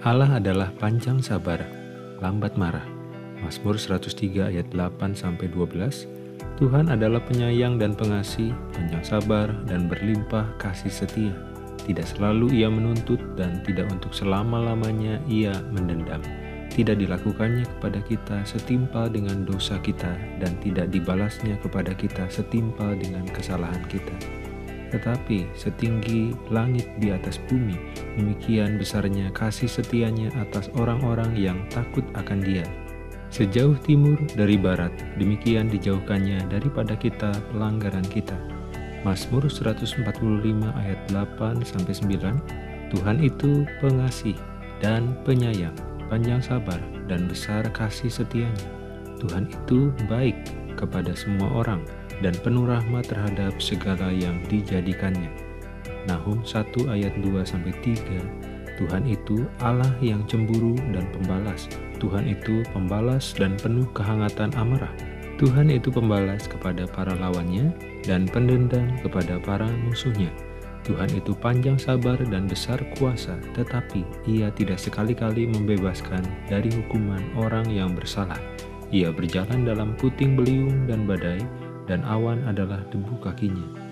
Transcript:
Allah adalah panjang sabar, lambat marah. Mazmur 103 ayat 8-12. Tuhan adalah penyayang dan pengasih, panjang sabar dan berlimpah kasih setia. Tidak selalu Ia menuntut dan tidak untuk selama-lamanya Ia mendendam. Tidak dilakukannya kepada kita setimpal dengan dosa kita dan tidak dibalasnya kepada kita setimpal dengan kesalahan kita. Tetapi setinggi langit di atas bumi, demikian besarnya kasih setianya atas orang-orang yang takut akan Dia. Sejauh timur dari barat, demikian dijauhkannya daripada kita pelanggaran kita. Mazmur 145 ayat 8-9. Tuhan itu pengasih dan penyayang, panjang sabar dan besar kasih setianya. Tuhan itu baik kepada semua orang dan penuh rahmat terhadap segala yang dijadikannya. Nahum 1 ayat 2-3. Tuhan itu Allah yang cemburu dan pembalas. Tuhan itu pembalas dan penuh kehangatan amarah. Tuhan itu pembalas kepada para lawannya dan pendendam kepada para musuhnya. Tuhan itu panjang sabar dan besar kuasa, tetapi Ia tidak sekali-kali membebaskan dari hukuman orang yang bersalah. Ia berjalan dalam puting beliung dan badai, dan awan adalah debu kakinya.